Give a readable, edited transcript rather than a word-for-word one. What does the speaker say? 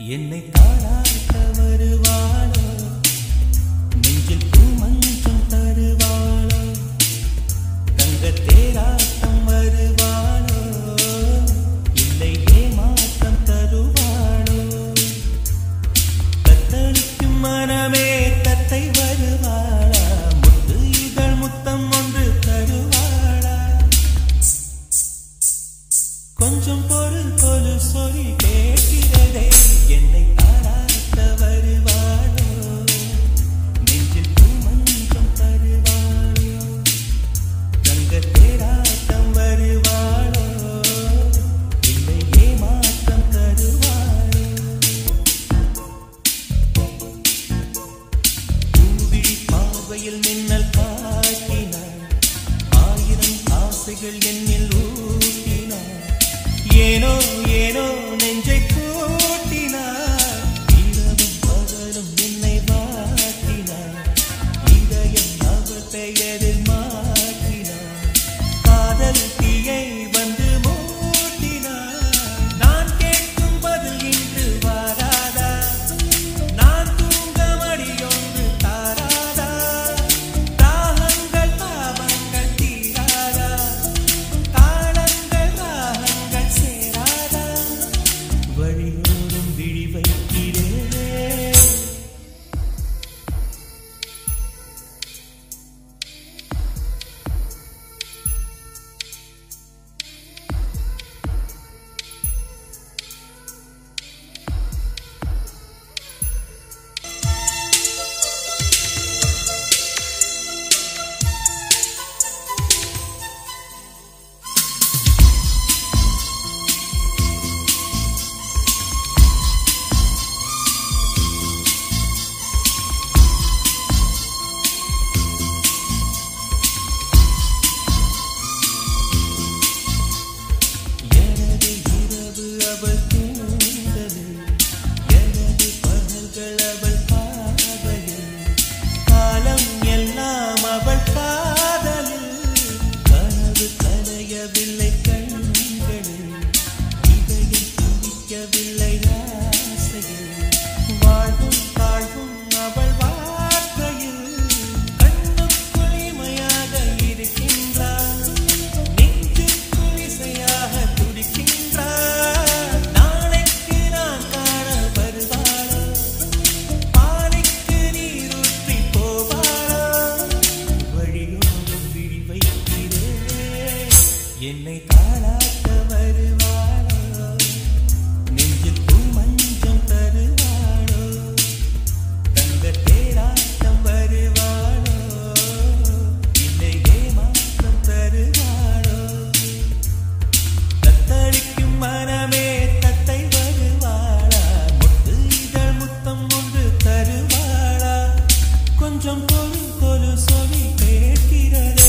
என்னை தாளாட்ட வருவாளோ, நெஞ்சில் பூமஞ்சம் தருவாளோ, தங்கத் தேராட்டம் வருவாளோ, இல்லை ஏமாற்றம் தருவாளோ, தத்தளிக்கும் மனமே தத்தை வருவாளா, முத்து இதழ் முத்தம் ஒன்று தருவாளா, கொஞ்சம் பொருள் கொலு சொல்லி கேட்கிறதே, என்னை தாளாட்ட வருவாளோ, நெஞ்சில் பூமஞ்சம் தருவாளோ, தங்கத் தேராட்டம் வருவாளோ, இல்லை ஏமாற்றம் தருவாளோ, பூவிழி பார்வையில் மின்னல் காட்டினாள், ஆயிரம் ஆசைகள் என்னில் ஊட்டினாள், ஏனோ ஏனோ நெஞ்சை கூட்டினார், இரவும் பகலும் என்னை வாட்டினார், இதயம் அவள் பெயரில் மாற்றினார், காதல் தீயை வந்து மூட்டினார், நான் கேட்கும் பதில் இன்று வாராதா, நான் தூங்க மடியொன்று தாராதா, தாகங்கள் தாபங்கள் தீராதா, தாளங்கள் ராகங்கள் சேராதா, வழியோடும் விழி வைக்கிறே, எனது இரவு அவள் தூண்டலில், எனது பகல்கள் அவள் காதலில், காலம் எல்லாம் அவள் காதலில், கனவு கலையவில்லை கண்களில், இதயம் துடிக்கவில்லை ஆசையில், வாழ்வும் தாழ்வும் அவள் வாழ்க்கையில், கண்ணுக்குள் இமையாக இருக்கின்றாள், நெஞ்சுக்குள் இசையாக துடிக்கின்றாள், நாளைக்கு நான் காண வருவாளோ, பானைக்கு நீரூற்றி போவாளோ, வழியோடும் விழி வைக்கிறே, என்னை தாளாட்ட வருவாளோ, நெஞ்சில் பூமஞ்சம் தருவாளோ, தங்கத் தேராட்டம் வருவாளோ, இல்லை ஏமாற்றம் தருவாளோ, தத்தளிக்கும் மனமே தத்தை வருவாளா, முத்து இதழ் முத்தம் ஒன்று தருவாளா, கொஞ்சம் பொருள் கொலு சொல்லி கேட்கிறதே.